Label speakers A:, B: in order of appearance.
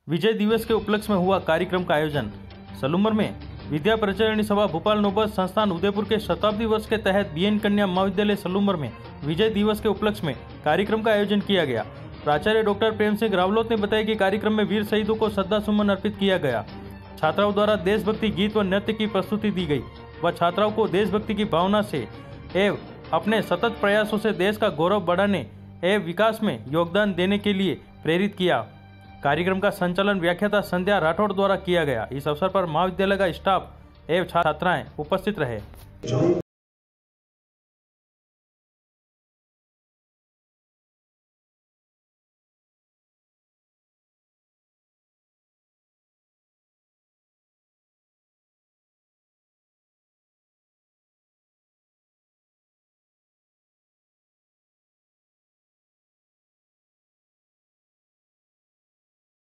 A: विजय दिवस के उपलक्ष्य में हुआ कार्यक्रम का आयोजन। सलूमर में विद्या प्रचारिणी सभा भोपाल नौबत संस्थान उदयपुर के शताब्दी वर्ष के तहत बीएन कन्या महाविद्यालय सलूमर में विजय दिवस के उपलक्ष्य में कार्यक्रम का आयोजन किया गया। प्राचार्य डॉक्टर प्रेम सिंह रावलोत ने बताया कि कार्यक्रम में वीर शहीदों को श्रद्धा सुमन अर्पित किया गया। छात्राओं द्वारा देशभक्ति गीत व नृत्य की प्रस्तुति दी गई व छात्राओं को देशभक्ति की भावना से एवं अपने सतत प्रयासों से देश का गौरव बढ़ाने एवं विकास में योगदान देने के लिए प्रेरित किया। कार्यक्रम का संचालन व्याख्याता संध्या राठौड़ द्वारा किया गया। इस अवसर पर महाविद्यालय का स्टाफ एवं छात्राएं उपस्थित रहे।